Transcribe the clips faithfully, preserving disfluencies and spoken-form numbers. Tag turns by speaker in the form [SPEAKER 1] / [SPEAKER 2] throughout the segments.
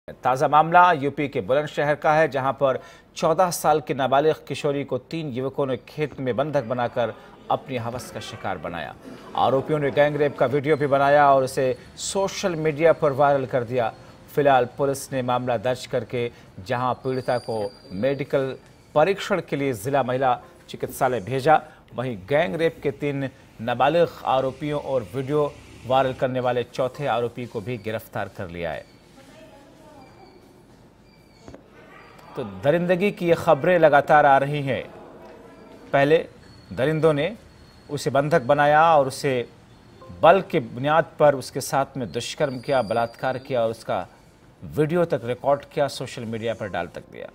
[SPEAKER 1] ताज़ा मामला यूपी के बुलंदशहर का है, जहां पर चौदह साल की नाबालिग किशोरी को तीन युवकों ने खेत में बंधक बनाकर अपनी हवस का शिकार बनाया। आरोपियों ने गैंगरेप का वीडियो भी बनाया और उसे सोशल मीडिया पर वायरल कर दिया। फिलहाल पुलिस ने मामला दर्ज करके जहां पीड़िता को मेडिकल परीक्षण के लिए जिला महिला चिकित्सालय भेजा, वहीं गैंगरेप के तीन नाबालिग आरोपियों और वीडियो वायरल करने वाले चौथे आरोपी को भी गिरफ्तार कर लिया है। तो दरिंदगी की ये खबरें लगातार आ रही हैं। पहले दरिंदों ने उसे बंधक बनाया और उसे बल के बुनियाद पर उसके साथ में दुष्कर्म किया, बलात्कार किया और उसका वीडियो तक रिकॉर्ड किया, सोशल मीडिया पर डाल तक दिया।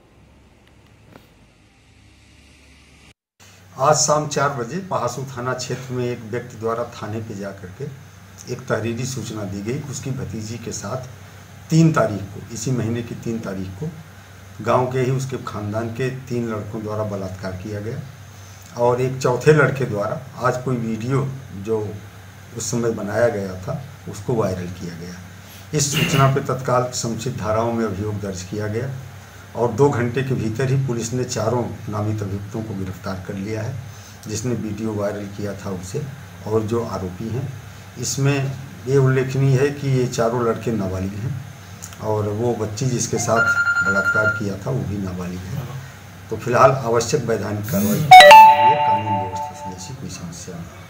[SPEAKER 2] आज शाम चार बजे पहासू थाना क्षेत्र में एक व्यक्ति द्वारा थाने पे जाकर के एक तहरीरी सूचना दी गई कि उसकी भतीजी के साथ तीन तारीख को, इसी महीने की तीन तारीख को गांव के ही उसके खानदान के तीन लड़कों द्वारा बलात्कार किया गया और एक चौथे लड़के द्वारा आज कोई वीडियो जो उस समय बनाया गया था उसको वायरल किया गया। इस सूचना पर तत्काल समुचित धाराओं में अभियोग दर्ज किया गया और दो घंटे के भीतर ही पुलिस ने चारों नामित अभियुक्तों को गिरफ्तार कर लिया है, जिसने वीडियो वायरल किया था उसे। और जो आरोपी हैं इसमें ये उल्लेखनीय है कि ये चारों लड़के नाबालिग हैं और वो बच्ची जिसके साथ बलात्कार किया था वो भी नाबालिग है। तो फिलहाल आवश्यक वैधानिक कार्रवाई के लिए कानून व्यवस्था से ऐसी कोई समस्या नहीं।